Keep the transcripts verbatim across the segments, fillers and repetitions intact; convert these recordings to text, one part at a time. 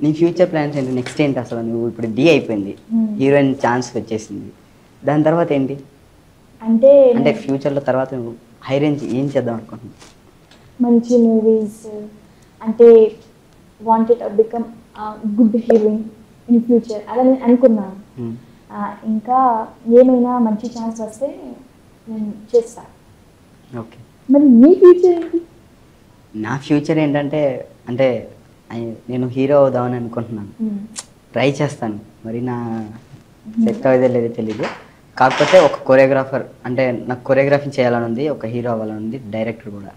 నీ future plans ఏంటి? Next ఏంటి అసలు? నువ్వు ఇప్పుడు డి అయిపోయింది, హీరోయిన్ ఛాన్స్ వచ్చేసింది, దాని తర్వాత ఏంటి అంటే అంటే ఫ్యూచర్లో తర్వాత నువ్వు హై రేంజ్ ఏం చేద్దాం అనుకుంటున్నావు? మంచి మూవీస్ అంటే wanted to become good heroine in future అలా నేను అనుకున్నాను. ఇంకా ఏమైనా మంచి ఛాన్స్ వస్తే నేను చేస్తాను. ఓకే, మరి మీ ఫ్యూచర్ ఏంటి? నా ఫ్యూచర్ ఏంటంటే అంటే నేను హీరో అవుదామని అనుకుంటున్నాను, ట్రై చేస్తాను. మరి నా సెట్ అయ్యేదే లేదో తెలీదు. కాకపోతే ఒక కొరియోగ్రాఫర్ అంటే నాకు కొరియోగ్రఫీ చేయాలని ఉంది, ఒక హీరో అవ్వాలని ఉంది, డైరెక్టర్ కూడా.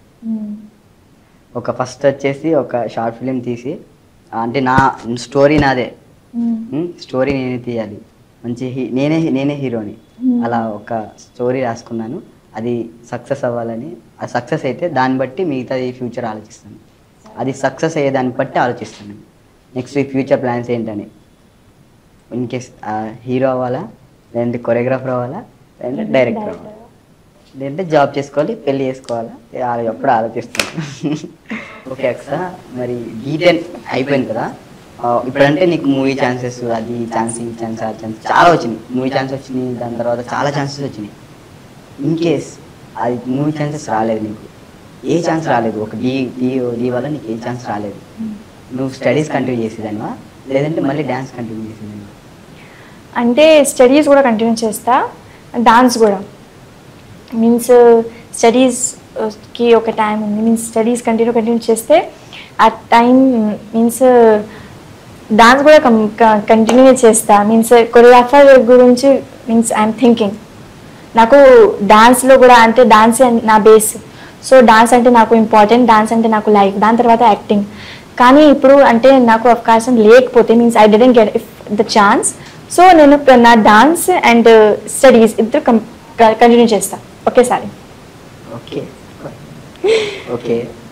ఒక ఫస్ట్ వచ్చేసి ఒక షార్ట్ ఫిలిం తీసి అంటే నా స్టోరీ నాదే, స్టోరీ నేనే తీయాలి, మంచి హీ నేనే నేనే హీరోని అలా ఒక స్టోరీ రాసుకున్నాను. అది సక్సెస్ అవ్వాలని, అది సక్సెస్ అయితే దాన్ని బట్టి మిగతాది ఫ్యూచర్ ఆలోచిస్తాను. అది సక్సెస్ అయ్యే దాన్ని బట్టి ఆలోచిస్తాను నెక్స్ట్ వీక్ ఫ్యూచర్ ప్లాన్స్ ఏంటని. ఇన్ కేస్ హీరో అవ్వాలా, లేదంటే కొరియోగ్రాఫర్ అవ్వాలా, లేదంటే డైరెక్టర్ అవ్వాలా, లేదంటే జాబ్ చేసుకోవాలి, పెళ్ళి చేసుకోవాలా, ఎప్పుడు ఆలోచిస్తాను. ఓకే అక్స, మరి డీటెయిల్ అయిపోయింది కదా. ఇప్పుడంటే నీకు మూవీ ఛాన్సెస్, అది ఛాన్స్, ఈ ఛాన్స్, ఆ ఛాన్స్ చాలా వచ్చినాయి. మూవీ ఛాన్స్ వచ్చినాయి, దాని తర్వాత చాలా ఛాన్సెస్ వచ్చినాయి. ఇన్ కేస్ అది మూవీ ఛాన్సెస్ రాలేదు, నీకు ఏ ఛాన్స్ రాలేదు, ఒక డీ డీ డీ వల్ల నీకు ఏ ఛాన్స్ రాలేదు, నువ్వు స్టడీస్ కంటిన్యూ చేసేదానివా లేదంటే మళ్ళీ డ్యాన్స్ కంటిన్యూ చేసేదానివా? అంటే స్టడీస్ కూడా కంటిన్యూ చేస్తా, డాన్స్ కూడా. మీన్స్ స్టడీస్కి ఒక టైం ఉంది, మీన్స్ స్టడీస్ కంటిన్యూ కంటిన్యూ చేస్తే ఆ టైం మీన్స్ డాన్స్ కూడా కంటిన్యూ చేస్తా. మీన్స్ కొరియోగ్రాఫర్ గురించి మీన్స్ ఐఎమ్ థింకింగ్. నాకు డాన్స్లో కూడా అంటే డాన్స్ నా బేస్, సో డాన్స్ అంటే నాకు ఇంపార్టెంట్, డాన్స్ అంటే నాకు లైఫ్, దాని తర్వాత యాక్టింగ్. కానీ ఇప్పుడు అంటే నాకు అవకాశం లేకపోతే means I didn't get if the chance, so నేను నా డాన్స్ అండ్ స్టడీస్ ఇద్దరు కంటిన్యూ చేస్తా ఒకేసారి. ఓకే ఓకే,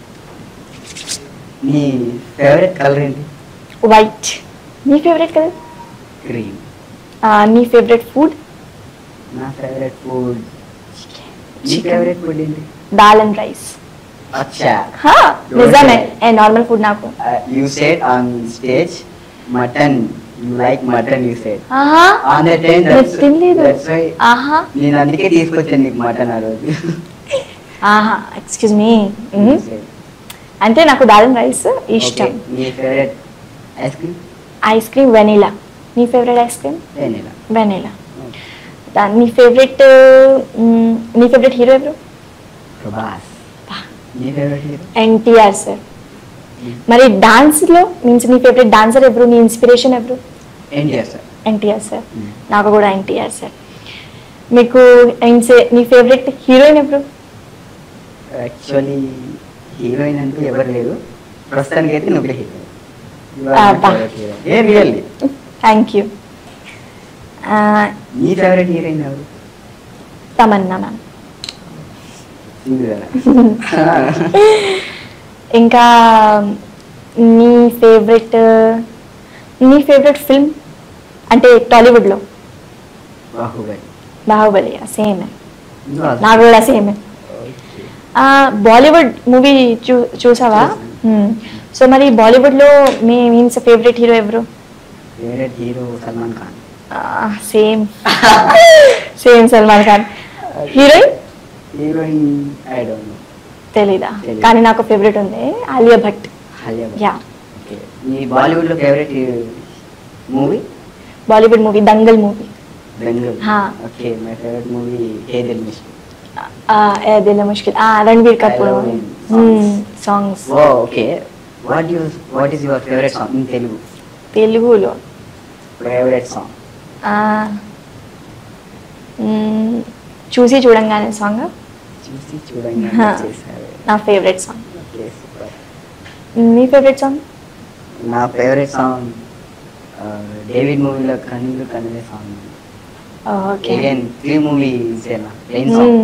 నీ ఫేవరెట్ కలర్ ఏంటి? వైట్. నీ ఫేవరెట్ కలర్? గ్రీన్. నీ ఫేవరెట్ ఫుడ్? నా ఫేవరెట్ ఫుడ్, నీ ఫేవరెట్ ఫుడ్ ఏంటి? Dal and rice. అచ్చా, నిజమే, ఏ నార్మల్ ఫుడ్ నాకు. You said on stage mutton, you like mutton, you said on that time. That's why నేను అందుకే తీసుకొచ్చాను నీకు మటన్ ఆ రోజు. ఆహా, ఎక్స్క్యూజ్ మీ. అంటే నాకు దాల్ అండ్ రైస్ ఇష్టం. నీ favourite ice cream? Ice cream vanilla. నీ favourite ice cream? Vanilla. Vanilla. నీ ఫేవరెట్ నీ ఫేవరెట్ హీరో ఎవరు? ప్రభాస్. నీ ఫేవరెట్ హీరో? ఎన్టీఆర్ సార్. మరి డాన్స్ లో మీన్స్ నీ ఫేవరెట్ డాన్సర్ ఎవరు, నీ ఇన్స్పిరేషన్ ఎవరు? ఎన్టీఆర్ సార్. ఎన్టీఆర్ సార్. నాకు కూడా ఎన్టీఆర్ సార్. మీకు నీ ఫేవరెట్ హీరోయిన్ ఎవరు? యాక్చువల్లీ హీరోయిన్ అంటూ ఎవరు లేరు, ప్రస్తుతానికి అయితే నువ్వే హీరోయిన్. Really thank you. నీ ఫేవరెట్ హీరోయిన్ ఎవరు? తమన్నా మ్యామ్. ఇంకా నీ ఫేవరెట్ నీ ఫేవరెట్ ఫిల్మ్ అంటే టాలీవుడ్లో? బాహుబలి. బాహుబలి సేమ్, నాకు కూడా సేమ్. బాలీవుడ్ మూవీ చూ చూసావా? సో మరి బాలీవుడ్లో మీ మీన్స్ ఫేవరెట్ హీరో ఎవరు? Favourite hero Salman Khan. Same same Salman Khan. Heroine? Heroine I don't know, తెలీదా? కానీ నాకు ఫేవరెట్ ఉంది, ఆలియా భట్. ఆలియా భట్. యా. ఓకే, నీ బాలీవుడ్ లో favourite movie? Bollywood movie Dangal movie. Dangal. Okay, my favourite movie Ae Dil Mushkil. Ae Dil Mushkil. Ranbir Kapoor songs. Oh okay, what you what is your favourite song in Telugu? తెలుగులో favourite song? చూసి చూడంగానే song. చూసి చూడంగానే చేశారు నా ఫేవరెట్ సాంగ్. Okay, super. నీ ఫేవరెట్ సాంగ్? నా ఫేవరెట్ సాంగ్ డేవిడ్ మూవీలో Kannulu Kannule song. Okay. Again three movie సేనా rain song.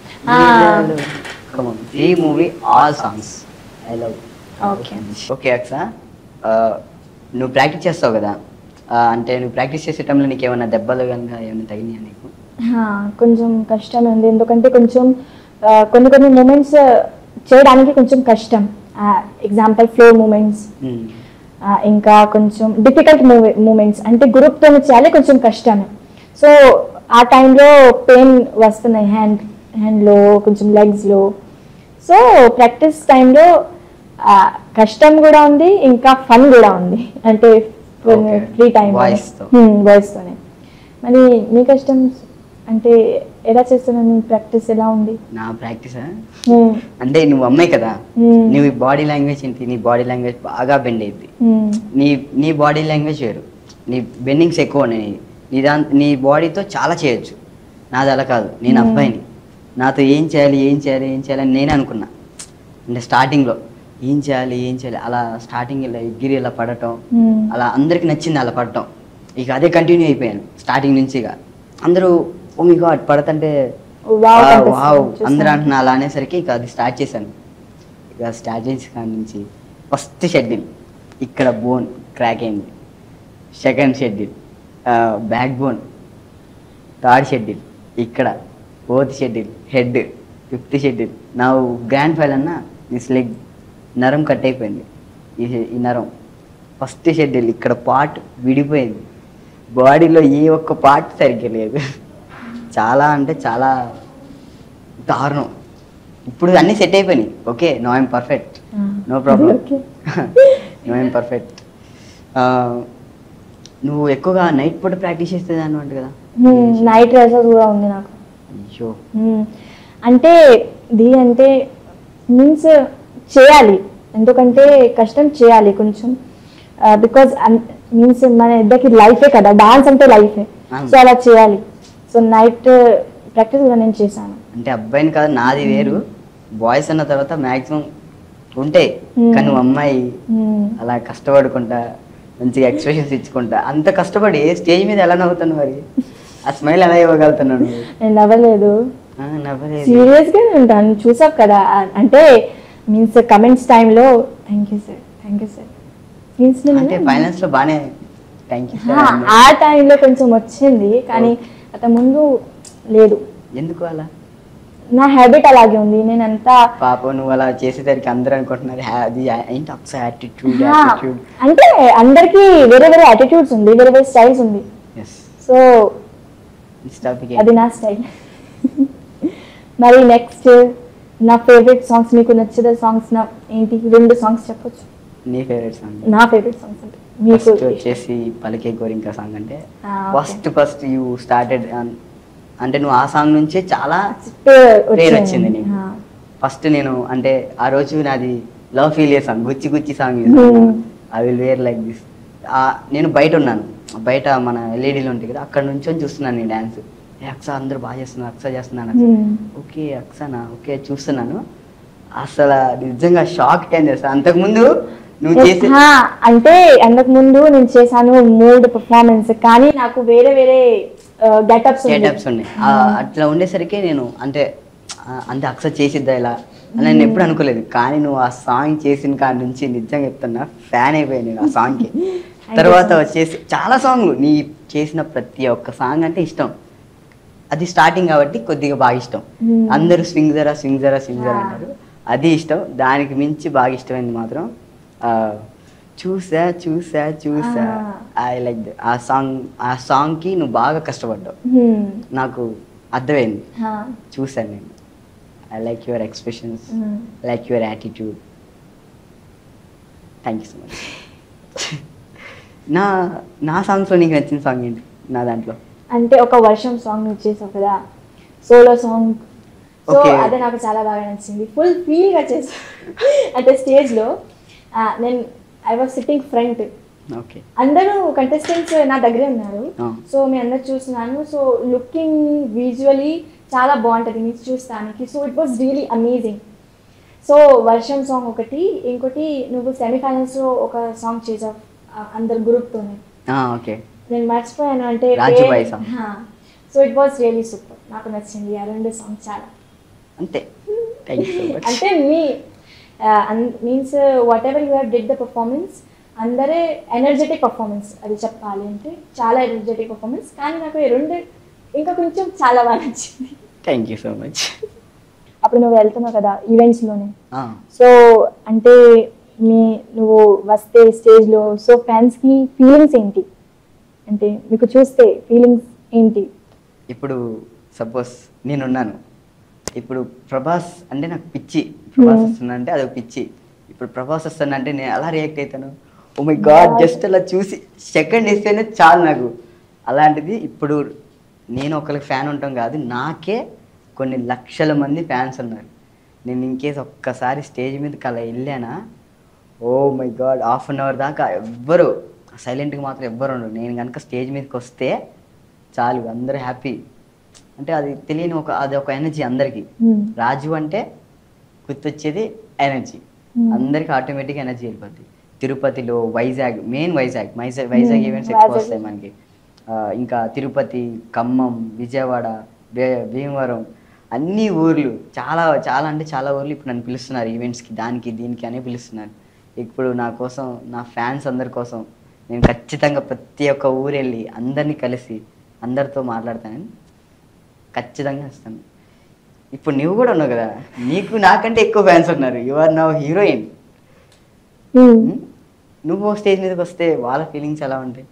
Come on, three movie all songs I love. Okay okay అక్స, నువ్వు ప్రాక్టీస్ చేస్తావు కదా, అంటే నువ్వు ప్రాక్టీస్ చేసే టైంలో నీకు ఏమైనా దెబ్బలు కనుక ఏమైనా తగినాయా నీకు? కొంచెం కష్టమే ఉంది, ఎందుకంటే కొంచెం కొన్ని కొన్ని మూమెంట్స్ చేయడానికి కొంచెం కష్టం. ఎగ్జాంపుల్ ఫ్లో మూమెంట్స్, ఇంకా కొంచెం డిఫికల్ట్ మూవీ మూమెంట్స్ అంటే గ్రూప్తో చేయాలి, కొంచెం కష్టమే. సో ఆ టైంలో పెయిన్ వస్తున్నాయి హ్యాండ్ హ్యాండ్లో కొంచెం లెగ్స్లో. సో ప్రాక్టీస్ టైంలో కష్టం కూడా ఉంది, ఇంకా ఫన్ కూడా ఉంది, అంటే ఫ్రీ టైం వాయిస్తోనే. మరి మీ కష్టం అంటే ఎలా చేస్తున్నావు, నీ ప్రాక్టీస్ ఎలా ఉంది? నా ప్రాక్టీస్ అంటే నువ్వు అమ్మాయి కదా, నువ్వు బాడీ లాంగ్వేజ్ ఏంటి, నీ బాడీ లాంగ్వేజ్ బాగా బెండ్ అయింది. నీ నీ బాడీ లాంగ్వేజ్ వేరు, నీ బెండింగ్స్ ఎక్కువ ఉన్నాయి. నీ దా నీ బాడీతో చాలా చేయొచ్చు. నాది అలా కాదు, నేను అబ్బాయిని, నాతో ఏం చేయాలి ఏం చేయాలి ఏం చేయాలి అని నేనే అనుకున్నా. అంటే స్టార్టింగ్లో ఏం చేయాలి ఏం చేయాలి అలా స్టార్టింగ్ ఇలా ఎగిరి ఇలా పడటం, అలా అందరికి నచ్చింది అలా పడటం. ఇక అదే కంటిన్యూ అయిపోయాను స్టార్టింగ్ నుంచి. ఇక అందరూ ఓ మీ గాడ్ పడతంటే వావ్ అందరూ అంటున్నా అలా అనేసరికి ఇక అది స్టార్ట్ చేశాను. ఇక స్టార్ట్ చేసి కాడి నుంచి ఫస్ట్ షెడ్యూల్ ఇక్కడ బోన్ క్రాక్ అయింది, second schedule back bone, third schedule ఇక్కడ, fourth schedule head, fifth schedule నా గ్రాండ్ ఫైల్ అన్న దిస్ లెగ్ నరం కట్ అయిపోయింది. ఈ ఈ నరం ఫస్ట్ షెడ్యూల్ ఇక్కడ పార్ట్ విడిపోయింది, బాడీలో ఏ ఒక్క పార్ట్ సరిగ్గా లేదు. చాలా అంటే చాలా దారుణం. ఇప్పుడు అన్నీ సెట్ అయిపోయినాయి. Okay no I'm perfect, no problem, no I'm perfect. నువ్వు ఎక్కువగా నైట్ పూట ప్రాక్టీస్ చేసేదాన్ని అంట కదా? నైట్ రైసెస్ కూడా ఉంది నాకు. అయ్యో అంటే దీ అంటే మీన్స్ చేయాలి, ఎందుకంటే కష్టం చేయాలి కొంచెం, బికాజ్ మీన్స్ మన ఇద్దరికి లైఫే కదా, డాన్స్ అంటే లైఫే. సో అలా చేయాలి. సో నైట్ ప్రాక్టీస్ కూడా నేను చేశాను. అంటే అబ్బాయిని కాదు, నాది వేరు. బాయ్స్ అన్న తర్వాత మ్యాక్సిమం ఉంటాయి, కానీ నువ్వు అమ్మాయి అలా కష్టపడుకుంటా మంచిగా ఎక్స్ప్రెషన్స్ ఇచ్చుకుంటా, అంత కష్టపడి స్టేజ్ మీద ఎలా నవ్వుతాను మరి? ఆ స్మైల్ ఎలా ఇవ్వగలుగుతున్నాను? నేను నవ్వలేదు, సీరియస్ గా ఉంటాను. చూసావు కదా, అంటే మీన్స్ కమెంట్స్ టైంలో thank you sir thank you sir means అంటే ఫైనాన్స్ లో బాగానే థ్యాంక్ యూ ఆ టైంలో కొంచెం వచ్చింది, కానీ అంత ముందు లేదు. ఎందుకు అలా? నా హ్యాబిట్ అలాగే ఉంది. నేను అంతా పాప నువ్వు అలా చేసేసరికి అందరూ అనుకుంటున్నారు అది ఏంటి అక్స యాటిట్యూడ్. అంటే అందరికి వేరే వేరే యాటిట్యూడ్స్ ఉంది, వేరే వేరే స్టైల్స్ ఉంది. సో అది నా స్టైల్. మరి నెక్స్ట్ నా ఫేవరెట్ సాంగ్స్, మీకు నచ్చిన సాంగ్స్ నా ఏంటి? రెండు సాంగ్స్ చెప్పొచ్చు. నీ ఫేవరెట్ సాంగ్? నా ఫేవరెట్ సాంగ్స్ అంటే మీకు వచ్చేసి పలికే గోరింక సాంగ్. అంటే ఫస్ట్ ఫస్ట్ యూ స్టార్టెడ్ అంటే నువ్వు ఆ సాంగ్ నుంచే చాలా పేరు వచ్చింది నీకు. ఫస్ట్ నేను అంటే ఆ రోజు నాది love failure song, Gucchi Gucchi song, I will wear like this. నేను బయట ఉన్నాను, బయట మన ఎల్ఈడీలో ఉంటాయి కదా, అక్కడ నుంచి చూస్తున్నాను నీ డ్యాన్స్. అక్స అందరూ బాగా చేస్తున్నారు, అక్స చేస్తున్నాను. ఓకే అక్సనా, ఓకే చూస్తున్నాను. అసలు నిజంగా షాక్ టైం చేస్తాను. అంతకుముందు నువ్వు చేసే అంటే అంతకు ముందు నేను చేశాను మూడు పర్ఫార్మెన్స్, కానీ నాకు వేరే వేరే గెటప్స్ గెటప్స్ ఉన్నాయి. అట్లా ఉండేసరికి నేను అంటే అంతే అక్స చేసిద్దా ఇలా అని నేను ఎప్పుడు అనుకోలేదు. కానీ నువ్వు ఆ సాంగ్ చేసిన కాడి నుంచి నిజంగా చెప్తున్నా ఫ్యాన్ అయిపోయాను నేను ఆ సాంగ్కి. తర్వాత వచ్చేసి చాలా సాంగ్లు నీ చేసిన ప్రతి ఒక్క సాంగ్ అంటే ఇష్టం. అది స్టార్టింగ్ కాబట్టి కొద్దిగా బాగా ఇష్టం. అందరూ స్వింగ్ జరా స్వింగ్ జరా స్వింగ్ జరా అంటారు, అది ఇష్టం. దానికి మించి బాగా ఇష్టమైంది మాత్రం చూసా చూసా చూసా, ఐ లైక్ ఆ సాంగ్. ఆ సాంగ్కి నువ్వు బాగా కష్టపడ్డావు, నాకు అర్థమైంది. చూసాను నేను. I like your expressions, like your attitude. Thank you so much. నా నా సాంగ్స్లో నీకు నచ్చిన సాంగ్ ఏంటి? నా దాంట్లో అంటే ఒక వర్షం సాంగ్ నువ్వు చేసావు కదా, సోలో సాంగ్. సో అదే నాకు చాలా బాగా నచ్చింది, ఫుల్ ఫీల్గా చేసావు. అంటే స్టేజ్లో నేను ఐ వాజ్ సిట్టింగ్ ఫ్రంట్, అందరూ కంటెస్టెంట్స్ నా దగ్గరే ఉన్నారు. సో మీ అందరు చూస్తున్నాను. సో లుకింగ్ విజువలీ చాలా బాగుంటుంది మీకు చూస్తానికి. So it was really amazing. So వర్షం సాంగ్ ఒకటి, ఇంకోటి నువ్వు సెమీఫైనల్స్లో ఒక సాంగ్ చేసావు అందరు గ్రూప్తోనే, నేను మర్చిపోయాను అంటే. So it was really super, నాకు నచ్చింది ఆ రెండు సాంగ్ చాలా. అంతే అంటే మీ means whatever you have did the performance, అందరే ఎనర్జెటిక్ పర్ఫార్మెన్స్, అది చెప్పాలి అంటే చాలా ఎనర్జెటిక్ పర్ఫార్మెన్స్. కానీ నాకు ఈ రెండు ఇంకా కొంచెం చాలా బాగా నచ్చింది. Thank you so much. అప్పుడు నువ్వు వెళ్తున్నావు కదా ఈవెంట్స్లోనే, సో అంటే మీ నువ్వు వస్తే స్టేజ్లో, సో ఫ్యాన్స్కి ఫీలింగ్స్ ఏంటి, అంటే మీకు చూస్తే ఫీలింగ్స్ ఏంటి? ఇప్పుడు సపోజ్ నేనున్నాను, ఇప్పుడు ప్రభాస్ అంటే నాకు పిచ్చి, ప్రభాస్ వస్తున్నా అంటే అది పిచ్చి. ఇప్పుడు ప్రభాస్ వస్తున్నా అంటే నేను అలా రియాక్ట్ అవుతాను, ఓ మై గాడ్, జస్ట్ అలా చూసి సెకండ్ ఇస్తేనే చాలు నాకు. అలాంటిది ఇప్పుడు నేను ఒకరికి ఫ్యాన్ ఉంటాం కాదు, నాకే కొన్ని లక్షల మంది ఫ్యాన్స్ ఉన్నారు. నేను ఇంకేస్ ఒక్కసారి స్టేజ్ మీదకి అలా వెళ్ళానా, oh my God, half an hour దాకా ఎవ్వరు సైలెంట్గా మాత్రం ఎవ్వరు ఉండరు. నేను కనుక స్టేజ్ మీదకి వస్తే చాలు, అందరూ హ్యాపీ. అంటే అది తెలియని ఒక అది ఒక ఎనర్జీ అందరికీ. రాజు అంటే గుర్తొచ్చేది ఎనర్జీ, అందరికి ఆటోమేటిక్గా ఎనర్జీ వెళ్ళిపోద్ది. తిరుపతిలో, వైజాగ్, మెయిన్ వైజాగ్ వైజాగ్ వైజాగ్ ఈవెంట్స్ ఎక్కువ వస్తాయి మనకి. ఇంకా తిరుపతి, ఖమ్మం, విజయవాడ, భీ భీమవరం, అన్ని ఊర్లు, చాలా చాలా అంటే చాలా ఊర్లు ఇప్పుడు నన్ను పిలుస్తున్నారు ఈవెంట్స్కి, దానికి దీనికి అనే పిలుస్తున్నారు. ఇప్పుడు నా కోసం, నా ఫ్యాన్స్ అందరి కోసం నేను ఖచ్చితంగా ప్రతి ఒక్క ఊరు వెళ్ళి అందరినీ కలిసి అందరితో మాట్లాడతానని ఖచ్చితంగా వస్తాను. ఇప్పుడు నువ్వు కూడా ఉన్నావు కదా, నీకు నాకంటే ఎక్కువ ఫ్యాన్స్ ఉన్నారు. You are now heroine. నువ్వు స్టేజ్ మీదకి వస్తే వాళ్ళ ఫీలింగ్స్ ఎలా ఉంటాయి?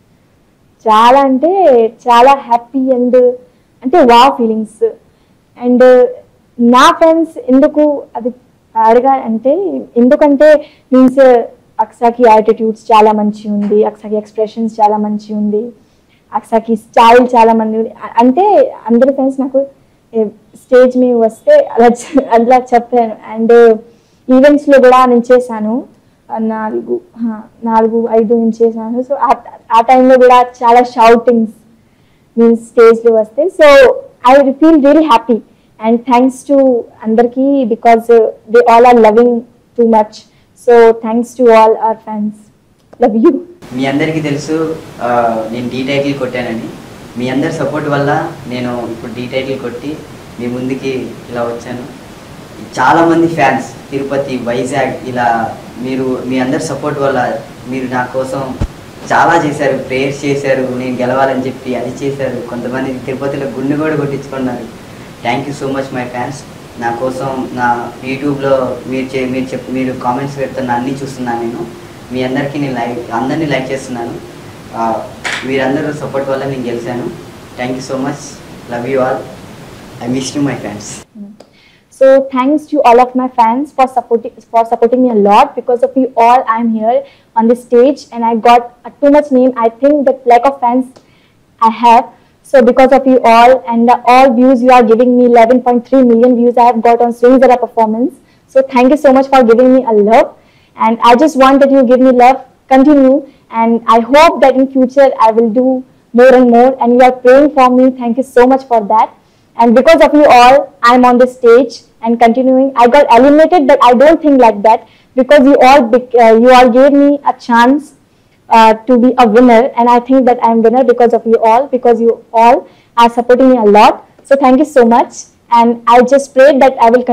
చాలా అంటే చాలా హ్యాపీ అండ్ అంటే వా ఫీలింగ్స్. అండ్ నా ఫ్రెండ్స్ ఎందుకు అది అడగా అంటే, ఎందుకంటే మీన్స్ అక్సాకి యాటిట్యూడ్స్ చాలా మంచి ఉంది, అక్సాకి ఎక్స్ప్రెషన్స్ చాలా మంచి ఉంది, అక్సాకి స్టైల్ చాలా మంది ఉంది. అంటే అందరి ఫ్రెండ్స్ నాకు స్టేజ్ మీద వస్తే అలా అట్లా చెప్పాను. అండ్ ఈవెంట్స్లో కూడా నేను చేశాను, నాలుగు నాలుగు ఐదు నేను చేశాను. సో ఆ టైంలో కూడా చాలా షౌటింగ్స్ మీన్స్ స్టేజ్లో వస్తే. So I feel really happy and thanks to అందరికీ, because they all are loving too much. So thanks to all our fans, love you. మీ అందరికీ తెలుసు నేను డీ టైటిల్ కొట్టానని. మీ అందరి సపోర్ట్ వల్ల నేను ఇప్పుడు డీ టైటిల్ కొట్టి మీ ముందుకి ఇలా వచ్చాను. చాలామంది ఫ్యాన్స్ తిరుపతి, వైజాగ్, ఇలా మీరు మీ అందరి సపోర్ట్ వల్ల మీరు నా కోసం చాలా చేశారు, ప్రేయర్స్ చేశారు, నేను గెలవాలని చెప్పి అది చేశారు. కొంతమంది తిరుపతిలో గుండె కూడా కొట్టించుకున్నారు. Thank you so much my fans. నా కోసం నా యూట్యూబ్లో మీరు చే మీరు చెప్ మీరు కామెంట్స్ పెడుతున్న అన్నీ చూస్తున్నాను నేను. మీ అందరికీ నేను లైక్ అందరినీ లైక్ చేస్తున్నాను. మీరందరూ సపోర్ట్ వల్ల నేను గెలిచాను. Thank you so much, love you all, I miss you my fans. So thanks to all of my fans for supporting for supporting me a lot. Because of you all, I'm here on the stage and I got uh, too much name. I think the lack of fans I have. So because of you all and the all views you are giving me, eleven point three million views I have got on Swing Zara performance. So thank you so much for giving me a love. And I just want that you give me love, continue. And I hope that in future I will do more and more. And you are praying for me. Thank you so much for that. And because of you all, I'm on the stage and continuing. I got eliminated, but I don't think like that, because you all uh, you all gave me a chance uh, to be a winner, and I think that I'm winner because of you all, because you all are supporting me a lot. So thank you so much, and I just pray that I will